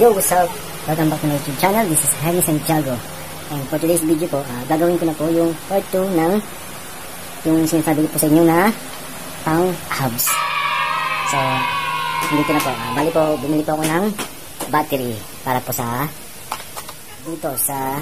Yo, what's up? Welcome back to my YouTube channel. This is Henry Santiago. And for today's video po, gagawin ko na po yung part 2 ng yung sinasabi ko po sa inyo na pang abs. So, dito na po. Bali po, bumili po ako ng battery para po sa dito sa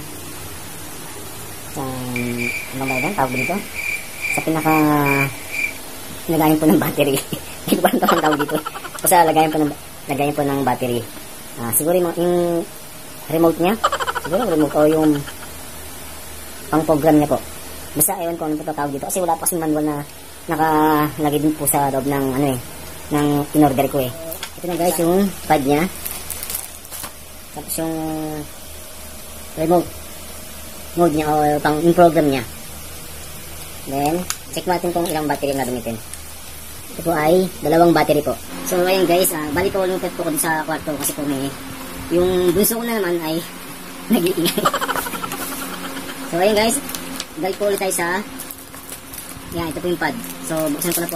ano ba yan? Tawag dito? Sa pinaka lagayan po ng battery. Hindi ko ba ang tawag dito? O sa lagayan po ng battery. Siguro yung remote niya. Siguro remote o yung pang program niya po. Basta ewan ko ano po tawag dito. Kasi wala pa kasing manual na nakalagay din po sa loob ng ng in-order ko eh. Ito na guys yung pad niya. Tapos yung remote mode niya o pang in-program niya. Then, check natin kung ilang battery na gamitin. Ito po ay 2 battery po. So, ayun guys, bali po lumipit po ko sa kwarto kasi po may yung bunso ko na naman ay nag-iingay. So, ayun guys, balik po ulit tayo sa yan, ito po yung pad. So, buksan ko na po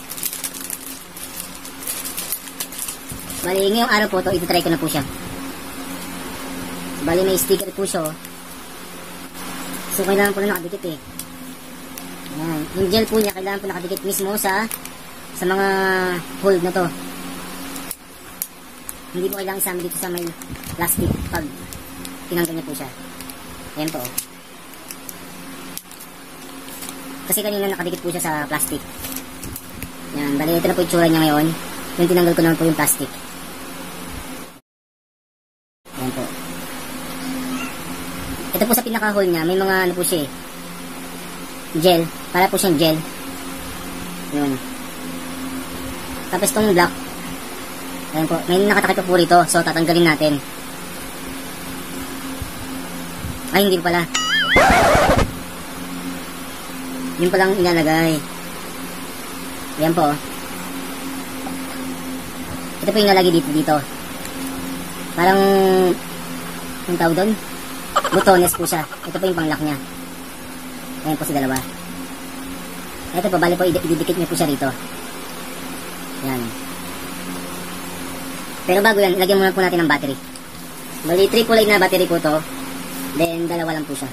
Bali, ngayong araw po ito, ititry ko na po siya. Bali, may sticker po siya. So, kailangan po na nakadikit eh. Yan. Yung gel po niya, kailangan po nakadikit mismo sa mga hold na to. Hindi po kailangan isama dito sa may plastic pag tinanggal niya po siya. Ayan po. Kasi kanina nakadikit po siya sa plastic. Yan. Bali, ito na po yung tsura niya ngayon. Yung tinanggal ko naman po yung plastic. Ayan po. Ito po sa pinaka-hole niya, may mga ano po siya eh. Gel. Para po siyang gel. Yun. Tapos itong black. Ayan po. May nakatakip po rito. So, tatanggalin natin. Ay, hindi pala. Yun palang ilalagay. Ayan po. Ito po yung ilalagay dito. Parang, yung tawag doon? Butones po siya. Ito po yung pang-lock niya. Ayan po si dalawa. Ito po, bali po, ididikit niyo po siya rito. Yan. Pero bago yan, ilagyan muna po natin ng battery. Bali, AAA na battery po to. Then, 2 lang po siya.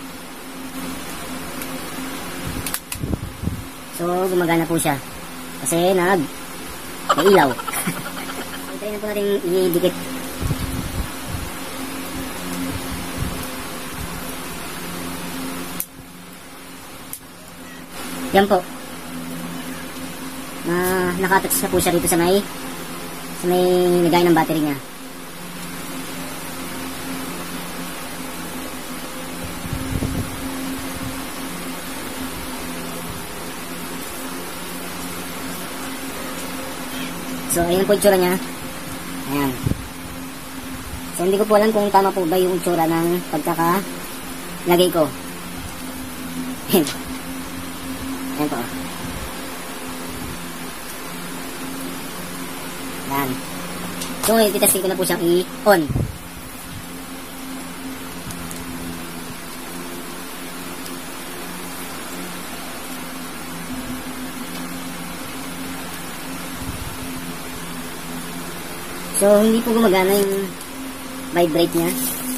So, gumagana po siya. Kasi, nag-ilaw. So, try na po natin i-dikit. Yan po. Naka-attach na po siya rito sa may lagay ng battery niya. So, ayan po yung tsura niya. Ayan. So, hindi ko po alam kung tama po ba yung tsura ng pagkaka-lagay ko. Ayan. Ayan po. Yan. So, ititesting ko na po siyang i-on. So, hindi po gumagana yung vibrate niya.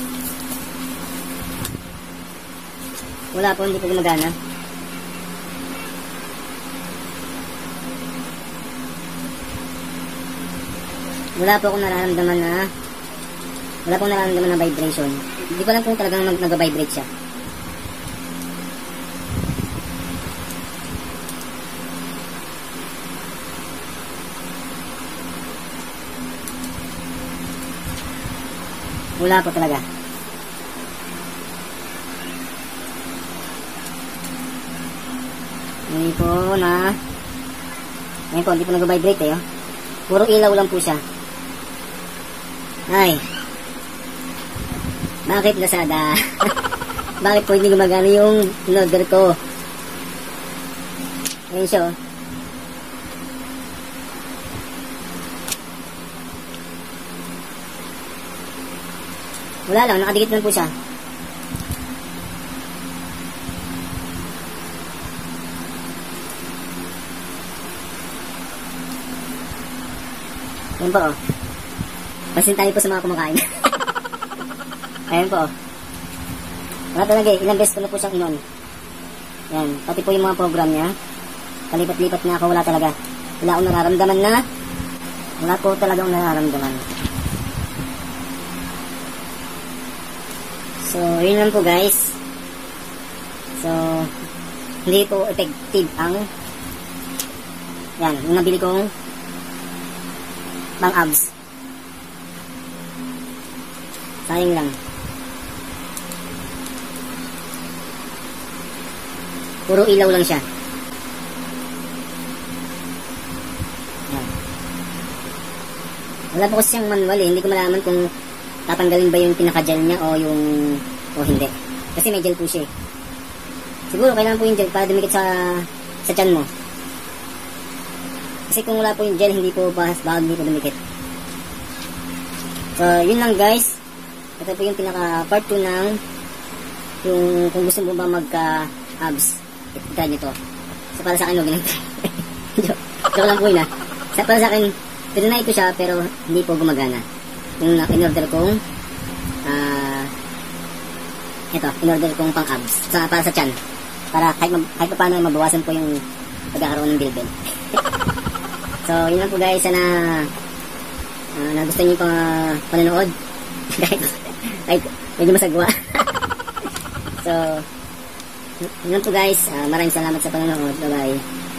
Wala po, hindi po gumagana. Wala po akong nararamdaman na vibration. Hindi ko lang kung talagang nag-vibrate siya. Wala po talaga. Hindi po hindi po nag-vibrate eh. Puro ilaw lang po siya. Ay, bakit Lazada? Bakit po hindi gumagana yung in-order ko? Ayun siya Wala lang, nakadikit lang po siya. Yan po Pasin tayo po sa mga kumakain. Ayan po. Wala talaga eh. Ilang beses ko na po siyang inon. Yan. Pati po yung mga program niya. Palipat-lipat na ako. Wala talaga. Wala akong nararamdaman na. Wala po talagang nararamdaman. So, yun lang po guys. So, hindi po effective ang yan. Yung nabili kong pang abs. Sayang lang. Puro ilaw lang siya. Yan. Wala po kasi siyang manual eh. Hindi ko malaman kung tatanggalin ba yung pinaka-gel niya o hindi. Kasi may gel po siya eh. Siguro kailangan po yung gel para dumikit sa tiyan mo. Kasi kung wala po yung gel, hindi po hindi po dumikit. So, yun lang guys. Ito po yung pinaka part 2 ng yung kung gusto mo ba magka-abs. Try nyo to. So, para sa akin, huwag lang. Joke lang po yun ah. Para sa akin, tinry ko siya pero hindi po gumagana. Yung in-order kong in-order kong pang-abs. Para sa tiyan. Para kahit pa paano mabawasan po yung pagkakaroon ng bilbil. So, yun lang po guys. Sana nagustuhan nyo yung panonood. kahit medyo masagwa. So, yun lang po guys. Maraming salamat sa panonood. Bye-bye.